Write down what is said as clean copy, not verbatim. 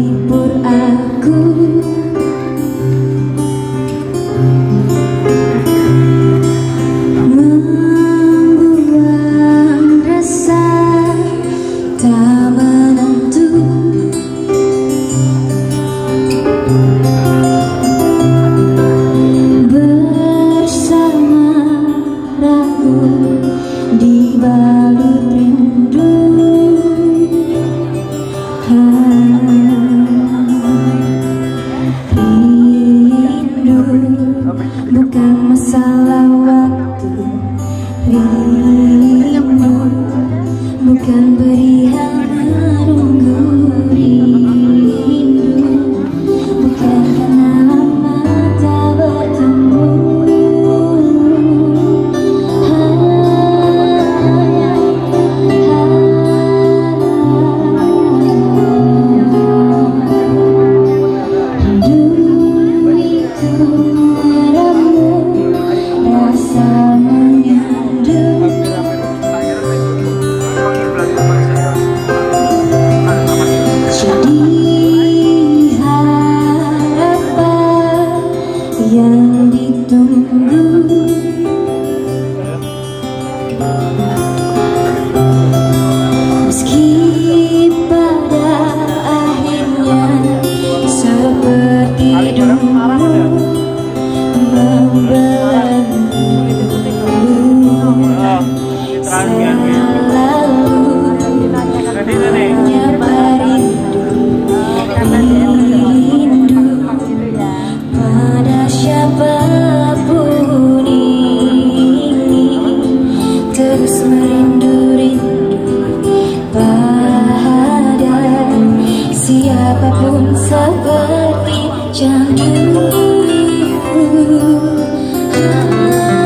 menghibur aku. Membuang rasa tak menentu. Bersama ragu dibalut rindu. Rindu bukan masalah waktu. Rindu bukan perihal menunggu. Rindu bukan karena lama tak bertemu. Yang ditunggu, meski pada akhirnya seperti dulu membelenggu, selalu menyapa rindu pada siapapun ini, terus merindu-rindu pada siapapun seperti candu.